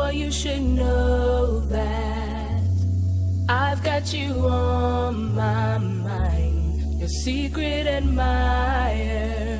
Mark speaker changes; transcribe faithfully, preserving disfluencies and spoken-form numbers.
Speaker 1: boy, you should know that I've got you on my mind, your secret admirer.